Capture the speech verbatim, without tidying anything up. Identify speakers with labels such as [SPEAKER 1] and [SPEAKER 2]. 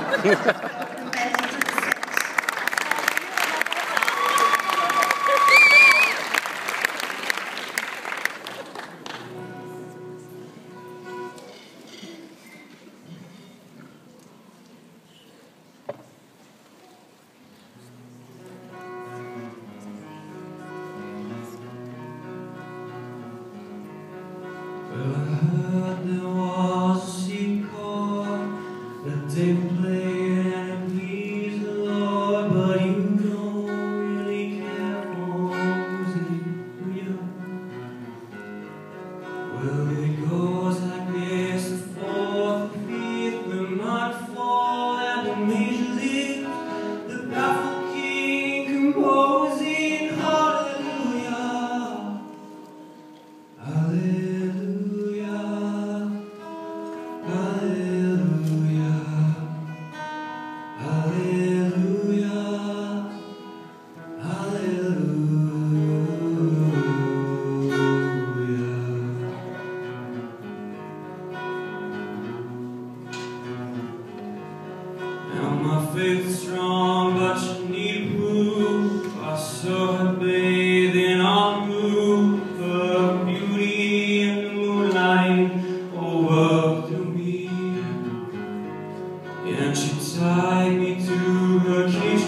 [SPEAKER 1] Well, I heard there was a secret that they played and it pleased the Lord, but you don't really care for music, do you? Well, it goes like this: the fourth, the fifth will not fall, and the major lift, the baffled king composing hallelujah, hallelujah. Hallelujah, hallelujah, hallelujah. Now my faith is strong, but you need proof. I saw her bathe in all blue, her beauty in the moonlight overthrew me. And she tied me to her cage